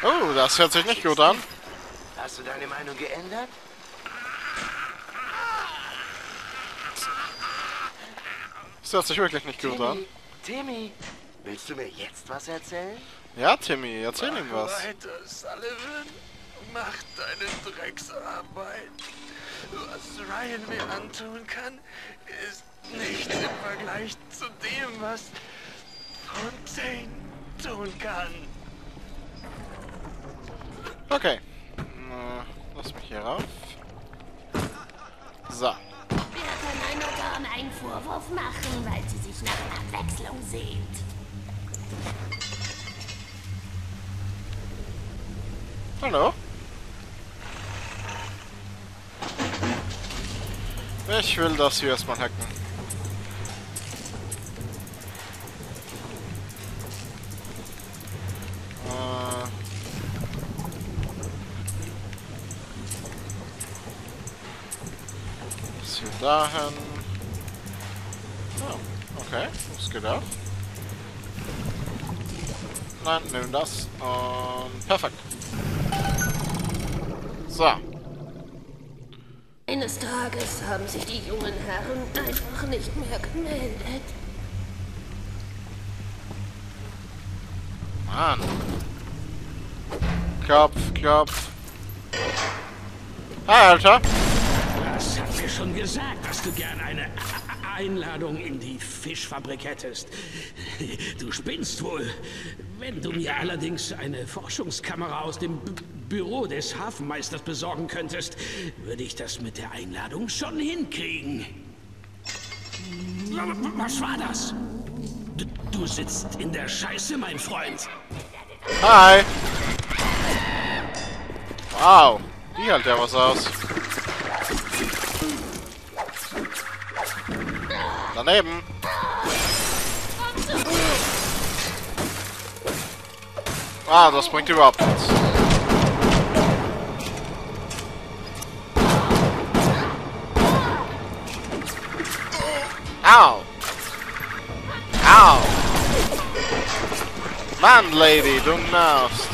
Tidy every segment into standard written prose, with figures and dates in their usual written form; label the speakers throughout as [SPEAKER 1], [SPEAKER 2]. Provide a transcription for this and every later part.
[SPEAKER 1] Oh, das hört sich nicht gut an.
[SPEAKER 2] Hast du deine Meinung geändert?
[SPEAKER 1] Das hört sich wirklich nicht gut an.
[SPEAKER 2] Timmy, willst du mir jetzt was erzählen?
[SPEAKER 1] Ja, Timmy, erzähl ihm was.
[SPEAKER 3] Weiter, Sullivan. Mach deine Drecksarbeit. Was Ryan mir antun kann, ist nichts im Vergleich zu dem, was Fontaine tun kann.
[SPEAKER 1] Okay. Lass mich hier rauf. So.
[SPEAKER 4] Wir können einer Dame einen Vorwurf machen, weil sie sich nach Abwechslung sehnt.
[SPEAKER 1] Hallo? Ich will das hier erstmal hacken. Das hier dahin. Oh, okay, das geht auch. Nein, nimm das. Und perfekt. So.
[SPEAKER 4] Eines Tages haben sich die jungen Herren einfach nicht mehr gemeldet.
[SPEAKER 1] Mann. Klopf. Hi, Alter.
[SPEAKER 5] Das hat mir schon gesagt, dass du gern eine Einladung in die Fischfabrik hättest. Du spinnst wohl. Wenn du mir allerdings eine Forschungskamera aus dem Büro des Hafenmeisters besorgen könntest, würde ich das mit der Einladung schon hinkriegen. Was war das? Du sitzt in der Scheiße, mein Freund.
[SPEAKER 1] Hi. Wow. Die hält ja was aus. Daneben. Ah, das bringt überhaupt nichts. Au. Au. Mann, Lady, du nervst.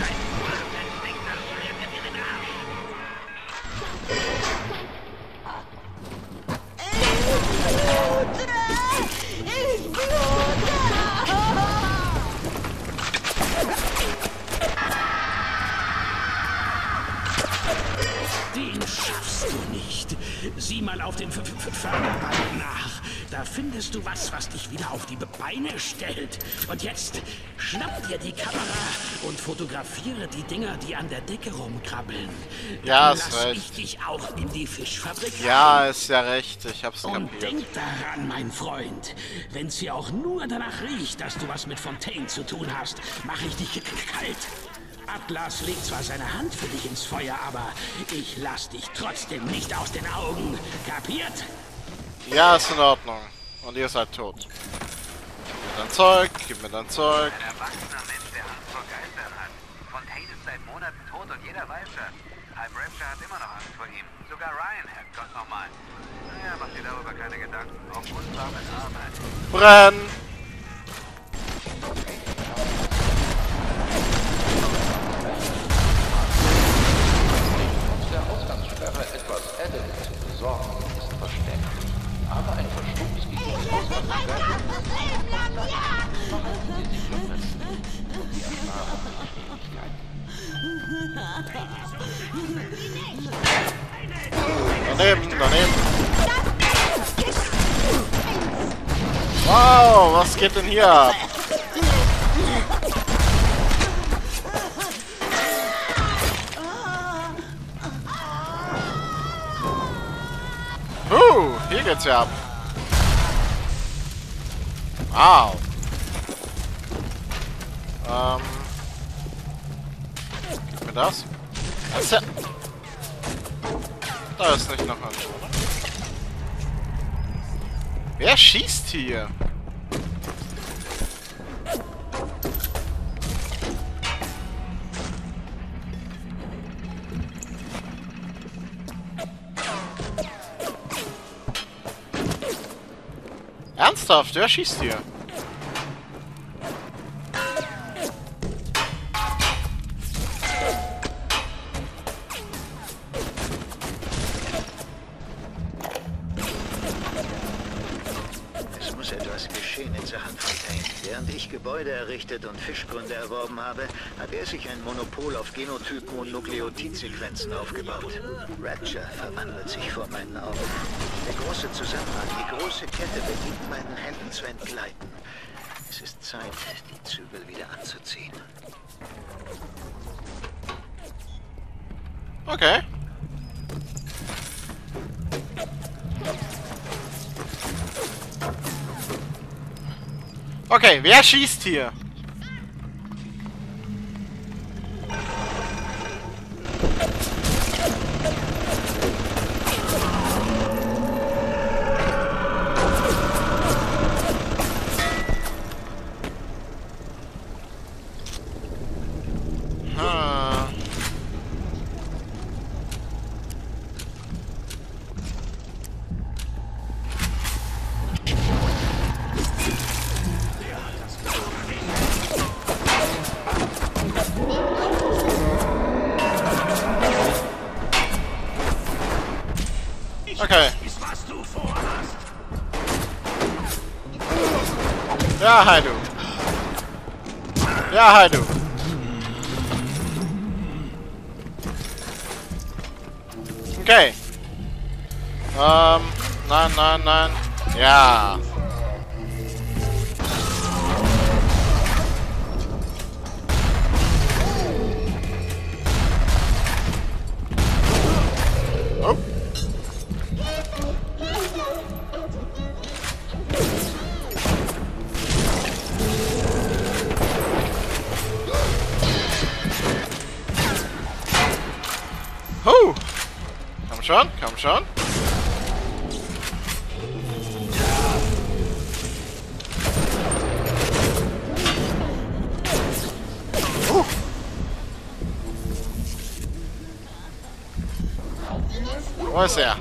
[SPEAKER 5] Den schaffst du nicht. Sieh mal auf den Förderband nach. Da findest du was, was dich wieder auf die Beine stellt. Und jetzt schnapp dir die Kamera und fotografiere die Dinger, die an der Decke rumkrabbeln.
[SPEAKER 1] Ja,
[SPEAKER 5] Dann
[SPEAKER 1] ist
[SPEAKER 5] lass
[SPEAKER 1] recht.
[SPEAKER 5] ich dich auch in die Fischfabrik
[SPEAKER 1] Ja,
[SPEAKER 5] rein.
[SPEAKER 1] ist ja recht. Ich hab's
[SPEAKER 5] Und
[SPEAKER 1] kapiert.
[SPEAKER 5] denk daran, mein Freund, wenn's hier auch nur danach riecht, dass du was mit Fontaine zu tun hast, mache ich dich kalt. Atlas legt zwar seine Hand für dich ins Feuer, aber ich lass dich trotzdem nicht aus den Augen. Kapiert?
[SPEAKER 1] Ja, ist in Ordnung. Und ihr seid tot. Gib mir dein Zeug, gib mir dein Zeug.
[SPEAKER 6] Ein erwachsener Mensch, der Angst vor Geistern hat. Fontaine ist seit Monaten tot und jeder weiß das. Hype Rapture hat immer noch Angst vor ihm. Sogar Ryan, Herrgott nochmal. Naja, mach dir darüber keine Gedanken. Auf uns wartet Arbeit.
[SPEAKER 1] Brenn!
[SPEAKER 7] Der Ausgangssperre etwas Edding zu besorgen, ist verständlich. Aber ein Verstoß gegen die Ausgangssperre verhalten Sie sich am besten. Sie erfahren Schwierigkeiten.
[SPEAKER 1] Daneben. Wow, was geht denn hier ab? Hier geht's ja ab. Wow. Gib mir das. Da ist nicht noch ein, oder? Wer schießt hier? Ernsthaft, wer schießt hier?
[SPEAKER 8] geschehen in Sachen Fontaine. Während ich Gebäude errichtet und Fischgründe erworben habe, hat er sich ein Monopol auf Genotypen und Nukleotidsequenzen aufgebaut. Rapture verwandelt sich vor meinen Augen. Der große Zusammenhang, die große Kette beginnt meinen Händen zu entgleiten. Es ist Zeit, die Zügel wieder anzuziehen.
[SPEAKER 1] Okay. Okay, wer schießt hier? Okay. Ja, hi du. Ja, hi du. Okay. Nein, nein, nein. Ja. Oh. Komm schon, komm schon. Wo ist er?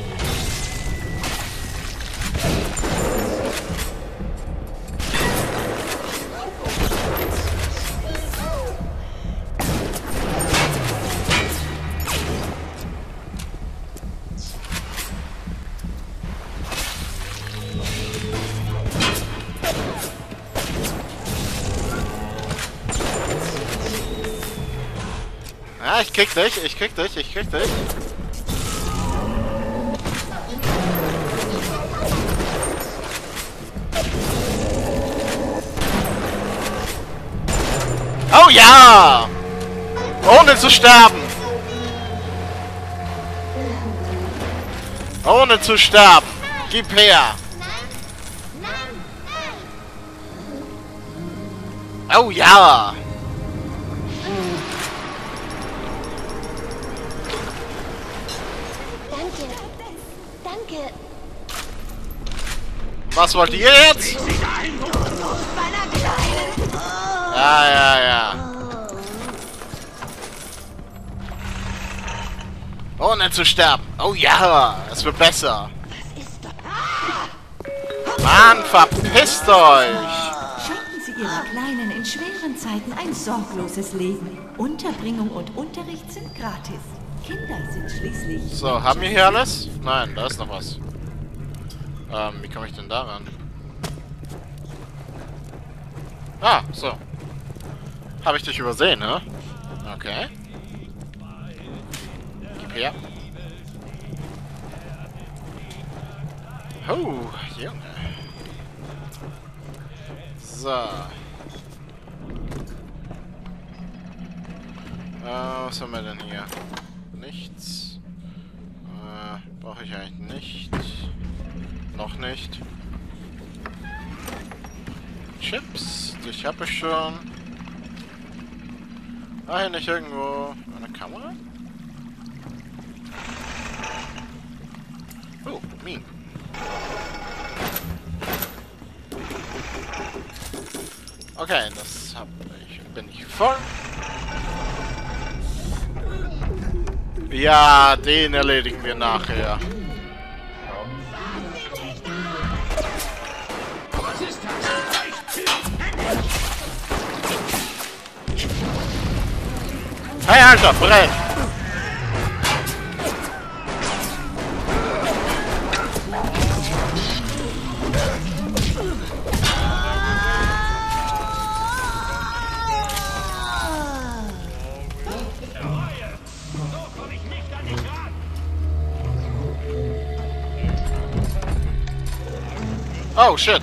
[SPEAKER 1] Ja, ich krieg dich, ich krieg dich, ich krieg dich. Oh ja! Ohne zu sterben! Ohne zu sterben! Gib her! Oh ja!
[SPEAKER 4] Danke.
[SPEAKER 1] Was wollt ihr jetzt? Ja, ja, ja. Ohne zu sterben. Oh ja, es wird besser. Mann, verpisst euch!
[SPEAKER 9] Schenken Sie Ihrer Kleinen in schweren Zeiten ein sorgloses Leben. Unterbringung und Unterricht sind gratis. Kinder sind schließlich...
[SPEAKER 1] So, haben wir hier alles? Nein, da ist noch was. Wie komme ich denn da ran? Ah, so. Habe ich dich übersehen, ne? Okay. Gib her. Oh, Junge. So. Was haben wir denn hier? Nichts. Brauche ich eigentlich nicht. Noch nicht. Chips, dich habe ich schon. Ah, hier nicht irgendwo eine Kamera? Oh, Minen. Okay, das hab ich. Bin ich voll. Ja, den erledigen wir nachher. Hey, Alter, brenn! Oh, shit.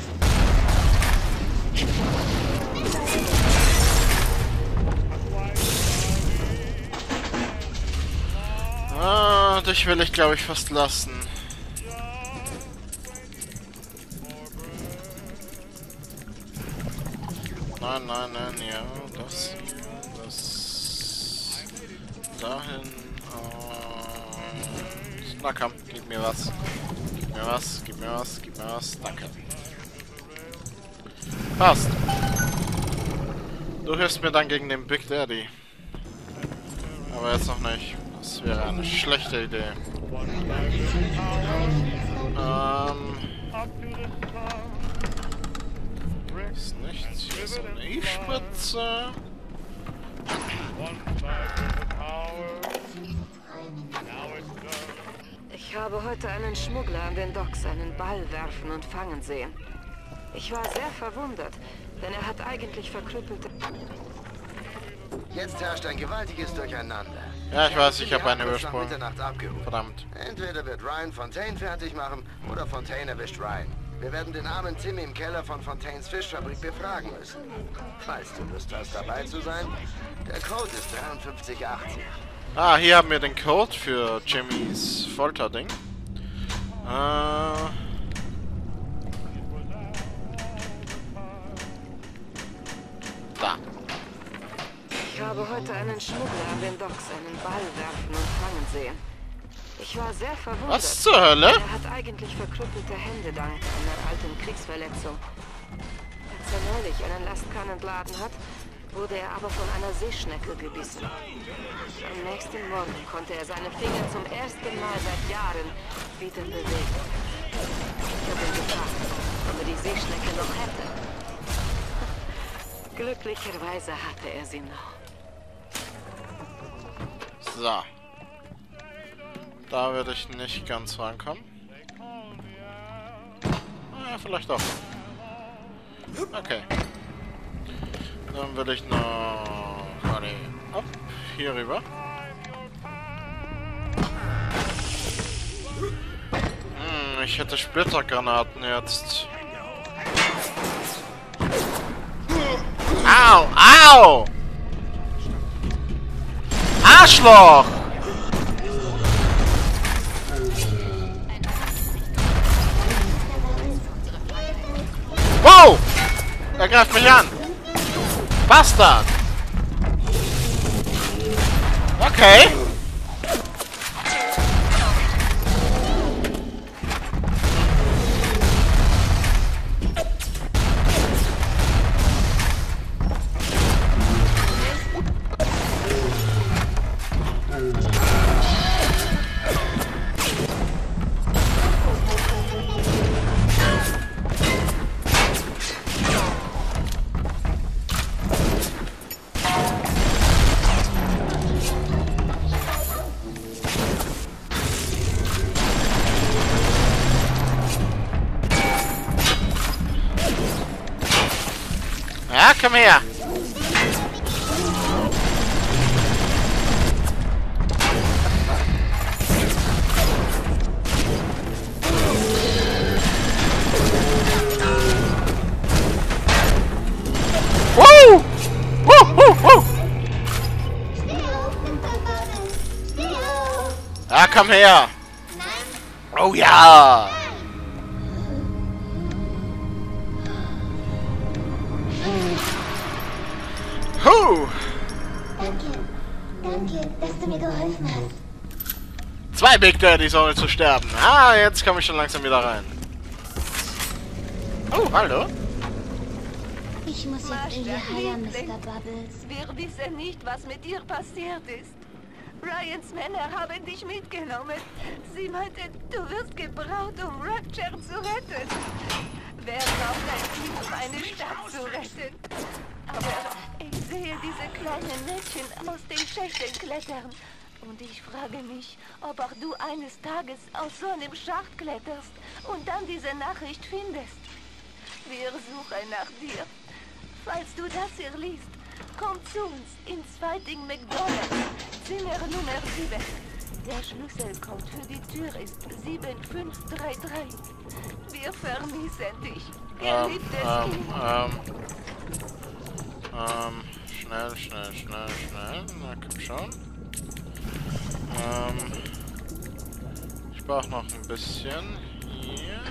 [SPEAKER 1] Ah, dich will ich, glaube ich, fast lassen. Nein, nein, nein, ja, das hier, das dahin und na komm, gib mir was. Gib mir was, gib mir was, gib mir was, danke. Passt. Du hilfst mir dann gegen den Big Daddy. Aber jetzt noch nicht. Das wäre eine schlechte Idee. Ist nichts. Hier ist eine E-Spritze.
[SPEAKER 10] Ich habe heute einen Schmuggler an den Docks einen Ball werfen und fangen sehen. Ich war sehr verwundert, denn er hat eigentlich verkrüppelte...
[SPEAKER 2] Jetzt herrscht ein gewaltiges Durcheinander.
[SPEAKER 1] Ja, ich weiß, ich habe einen übersprungen.
[SPEAKER 2] Abgehoben.
[SPEAKER 1] Verdammt.
[SPEAKER 2] Entweder wird Ryan Fontaine fertig machen, oder Fontaine erwischt Ryan. Wir werden den armen Tim im Keller von Fontaines Fischfabrik befragen müssen. Falls du Lust hast, dabei zu sein, der Code ist 5380.
[SPEAKER 1] Ah, hier haben wir den Code für Jimmys Folterding. Da.
[SPEAKER 10] Ich habe heute einen Schmuggler an den Docks einen Ball werfen und fangen sehen. Ich war sehr verwundert.
[SPEAKER 1] Was zur Hölle?
[SPEAKER 10] Er hat eigentlich verkrüppelte Hände dank einer alten Kriegsverletzung. Als er neulich einen Lastkannenladen hat, wurde er aber von einer Seeschnecke gebissen. Am nächsten Morgen konnte er seine Finger zum ersten Mal seit Jahren wieder bewegen. Ich habe ihn gefragt, ob er die Seeschnecke noch hätte. Glücklicherweise hatte er sie noch.
[SPEAKER 1] So. Da würde ich nicht ganz rankommen. Ah, vielleicht doch. Okay. Dann würde ich noch... Hopp, hier rüber. Ich hätte Splittergranaten jetzt. Au! Au! Arschloch! Wow! Er greift mich an! Bastard! Okay! Ja, komm her! Woo! Woo, woo, woo! Ja, komm her! Oh ja!
[SPEAKER 11] Danke, dass du mir geholfen hast.
[SPEAKER 1] 2 Big Daddys ohne zu sterben. Ah, jetzt komme ich schon langsam wieder rein. Oh, hallo.
[SPEAKER 11] Ich muss jetzt in die Halle, Mr. Bubbles.
[SPEAKER 10] Wir wissen nicht, was mit dir passiert ist. Ryans Männer haben dich mitgenommen. Sie meinten, du wirst gebraucht, um Rapture zu retten. Wer braucht ein Team, um eine Stadt zu retten? Aber ich sehe diese kleinen Mädchen aus den Schächten klettern. Und ich frage mich, ob auch du eines Tages aus so einem Schacht kletterst und dann diese Nachricht findest. Wir suchen nach dir. Falls du das hier liest, komm zu uns ins Fighting McDonald's, Zimmer Nummer 7. Der Schlüsselcode für die Tür ist 7533. Wir vermissen dich. Geliebtes Kind.
[SPEAKER 1] Schnell. Na, komm schon. Ich brauche noch ein bisschen. Hier.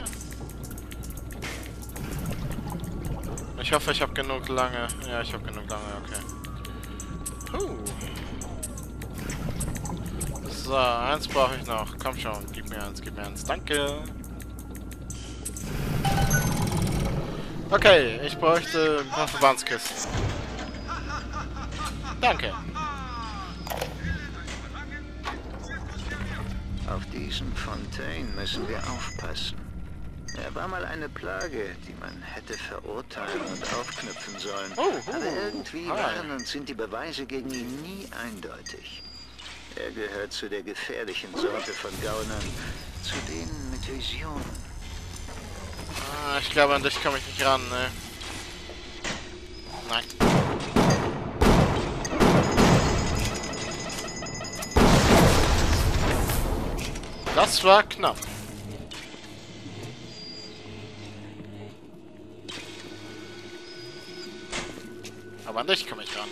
[SPEAKER 1] Ich hoffe, ich habe genug lange. Ja, ich habe genug lange, okay. So, eins brauche ich noch. Komm schon, gib mir eins. Danke. Okay, ich bräuchte ein paar Verbandskisten. Danke.
[SPEAKER 8] Auf diesen Fontaine müssen wir aufpassen. Er war mal eine Plage, die man hätte verurteilen und aufknüpfen sollen. Aber irgendwie waren und sind die Beweise gegen ihn nie eindeutig. Er gehört zu der gefährlichen Sorte von Gaunern, zu denen mit Visionen.
[SPEAKER 1] Ich glaube, an dich komme ich nicht ran, ne? Nein. Das war knapp. Aber an dich komme ich ran.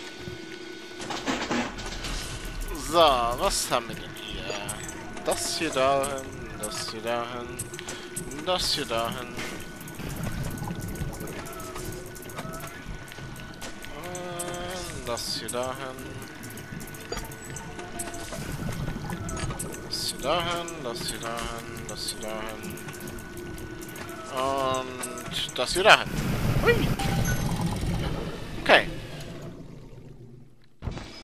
[SPEAKER 1] So, was haben wir denn hier? Das hier dahin, das hier dahin, das hier dahin. Und das hier dahin. Das hier dahin, das hier dahin, das hier dahin. Und das hier dahin. Hui. Okay.